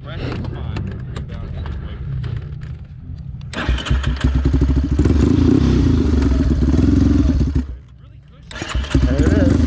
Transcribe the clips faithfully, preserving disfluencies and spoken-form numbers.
Pressure's fine. There it is.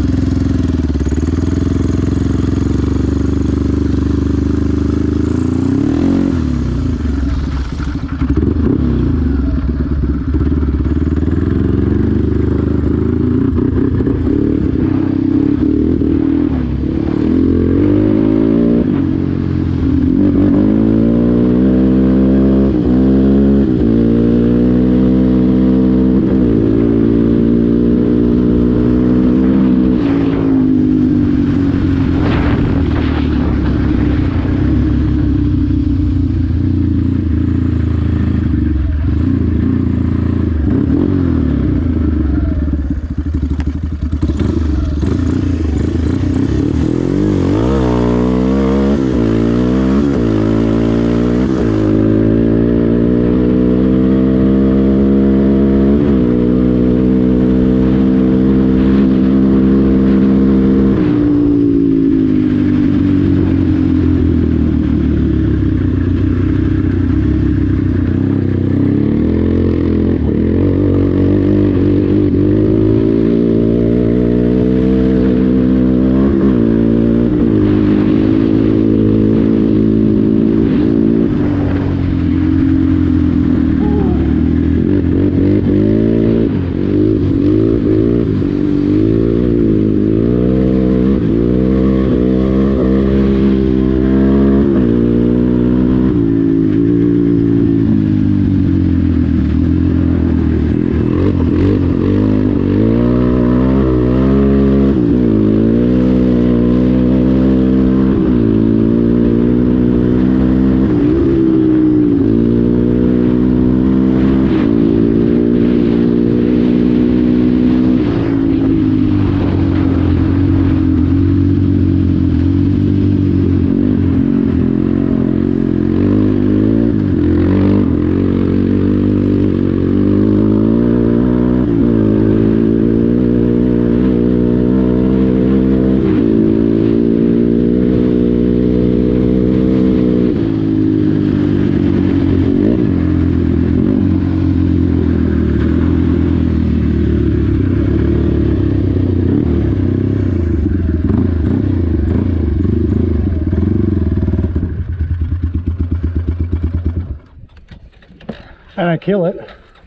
And I kill it.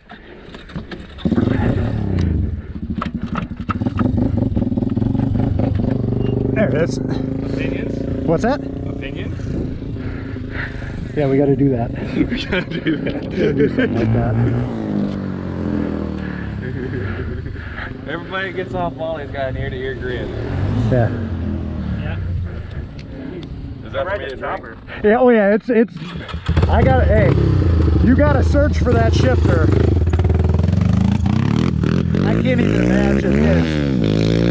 There it is. Opinions? What's that? Opinions? Yeah, we got to do that. We gotta do that. Gotta do something like that. Everybody gets off Molly's got an ear-to-ear grin. Yeah. Yeah. Is that for me to drink? Yeah. Oh yeah. It's it's. I got. Hey, you got to search for that shifter. I can't even imagine this.